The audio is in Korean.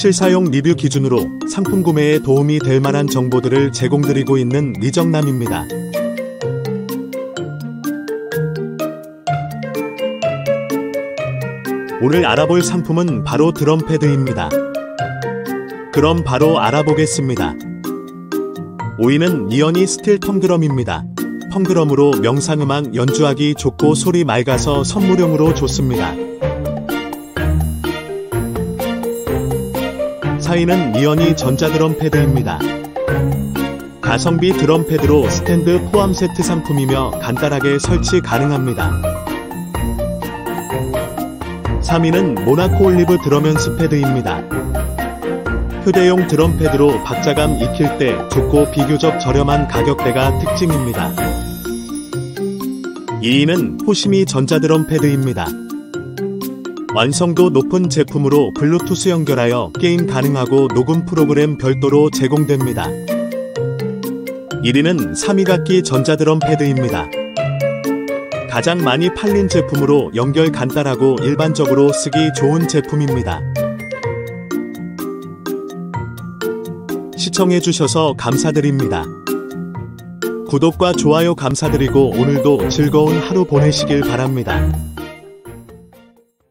실사용 리뷰 기준으로 상품 구매에 도움이 될 만한 정보들을 제공드리고 있는 리정남입니다. 오늘 알아볼 상품은 바로 드럼패드입니다. 그럼 바로 알아보겠습니다. 5위는 니어니 스틸 텅드럼입니다. 텅드럼으로 명상음악 연주하기 좋고 소리 맑아서 선물용으로 좋습니다. 4위는 니어니 전자드럼 패드입니다. 가성비 드럼 패드로 스탠드 포함 세트 상품이며 간단하게 설치 가능합니다. 3위는 모나코 올리브 드럼 연습 패드입니다. 휴대용 드럼 패드로 박자감 익힐 때 좋고 비교적 저렴한 가격대가 특징입니다. 2위는 호시미 전자드럼 패드입니다. 완성도 높은 제품으로 블루투스 연결하여 게임 가능하고 녹음 프로그램 별도로 제공됩니다. 1위는 사미가키 전자드럼 패드입니다. 가장 많이 팔린 제품으로 연결 간단하고 일반적으로 쓰기 좋은 제품입니다. 시청해주셔서 감사드립니다. 구독과 좋아요 감사드리고 오늘도 즐거운 하루 보내시길 바랍니다.